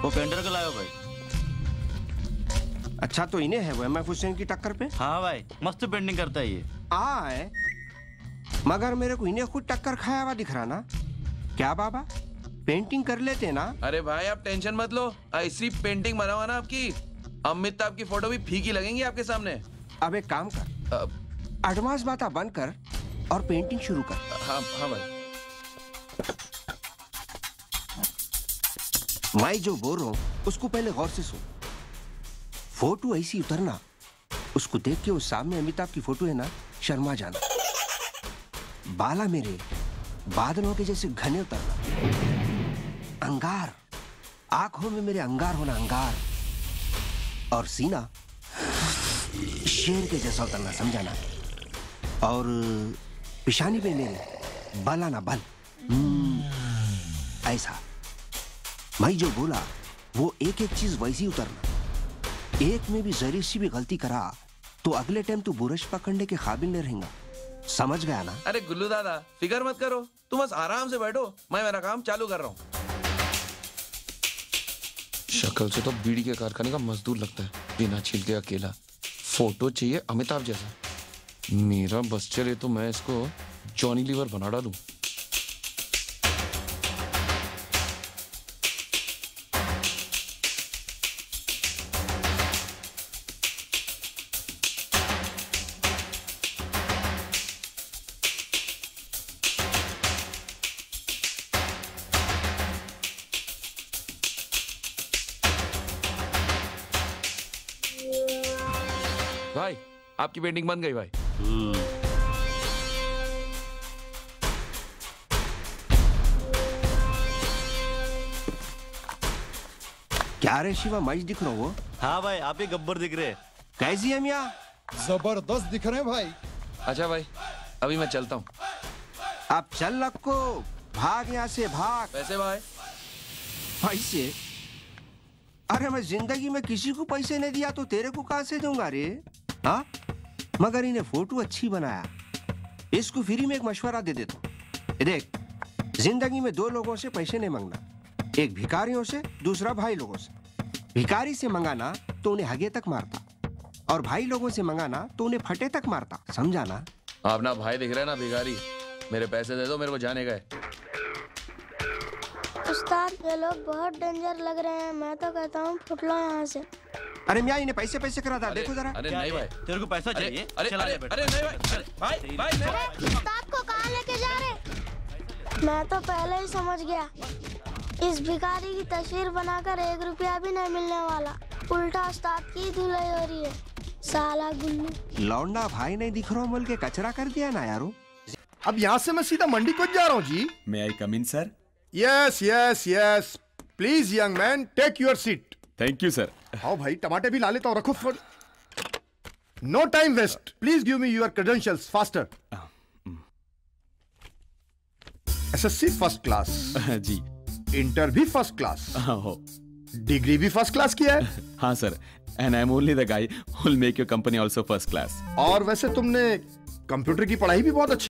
वो पेंटर को लायो भाई। अच्छा तो इन्हें है वो MF हुसैन की टक्कर पे? हाँ भाई, मस्त पेंटिंग करता है ये। आए मगर मेरे को इन्हें खुद टक्कर खाया हुआ दिख रहा ना। क्या बाबा पेंटिंग कर लेते ना? अरे भाई आप टेंशन मत लो, ऐसी पेंटिंग बनाओ ना आपकी अमिताभ की फोटो भी फीकी लगेंगी आपके सामने। अब एक काम कर, एडवांस बाता बंद कर और पेंटिंग शुरू कर। हाँ हाँ भाई। मैं जो बोल रहा हूँ उसको पहले गौर से सुन। फोटो ऐसी उतरना, उसको देख के उस सामने अमिताभ की फोटो है ना, शर्मा जाना। बाला मेरे बादलों के जैसे घने उतरना। अंगार, आंखों में मेरे अंगार होना, अंगार। और सीना शेर के जैसा उतरना, समझाना। और पिशानी पे मेरे बल आना, बल। ऐसा मैं जो बोला वो एक एक चीज वैसी उतरना। एक में भी जरी सी भी गलती करा तो अगले टाइम तू बुरश पकड़ने के काबिल नहीं रहेगा। समझ गया ना? अरे गुल्लू दादा फिक्र मत करो, तुम बस आराम से बैठो, मैं मेरा काम चालू कर रहा हूँ। शक्ल से तो बीड़ी के कारखाने का मजदूर लगता है, बिना छील के अकेला। फोटो चाहिए अमिताभ जैसा। मेरा बस चले तो मैं इसको जॉनी लीवर बना डालूं। भाई आपकी पेंटिंग बन गई भाई। क्या रे शिवा, मैच दिख रहा हो? हाँ भाई, आप ही गब्बर दिख रहे। कैसी है मियाँ? जबरदस्त दिख रहे हैं भाई। अच्छा भाई अभी मैं चलता हूँ। अब चल लक्को, भाग यहाँ से भाग। पैसे भाई? पैसे? अरे मैं जिंदगी में किसी को पैसे नहीं दिया तो तेरे को कहां से दूंगा रे? हाँ मगर इन्हें फोटो अच्छी बनाया, इसको फ्री में एक मशवरा दे देता हूं। देख, जिंदगी में दो लोगों से पैसे नहीं मांगना, एक भिखारियों से, दूसरा भाई लोगों से। भिखारी से मंगाना तो उन्हें हगे तक मारता, और भाई लोगों से मंगाना तो उन्हें फटे तक मारता, समझा ना? आप ना भाई दिख रहे ना भिखारी, मेरे पैसे दे दो, मेरे को जाने गए। उस्ताद ये लोग बहुत डेंजर लग रहे हैं, मैं तो कहता हूँ फुट लो यहाँ से। अरे मियाँ इन्हें पैसे पैसे करा था, देखो जरा। अरे नहीं भाई, तेरे को पैसा चाहिए? अरे चला अरे ले बेटा। अरे नहीं भाई, भाई नहीं। अरे उस्ताद को कहाँ लेके जा रहे? मैं तो पहले ही समझ गया, इस भिखारी की तस्वीर बनाकर 1 रुपया भी नहीं मिलने वाला। उल्टा उस्ताद की धुलाई हो रही है, साला गुल्लू। लौंडा भाई नहीं दिख रहा बोल के कचरा कर दिया ना यारो। अब यहाँ से मैं सीधा मंडी को जा रहा हूँ जी। May I come in, sir? Yes yes yes, please young man take your seat. Thank you, sir. आओ भाई, टमाटर भी ला लेता हूँ, रखो फॉर। No time waste, please give me your credentials faster. SSC first class जी। इंटर भी फर्स्ट क्लास, हो। डिग्री भी फर्स्ट क्लास किया है। हाँ sir, and I'm only the guy who'll make your company also first class. और वैसे तुमने कंप्यूटर की पढ़ाई भी बहुत अच्छी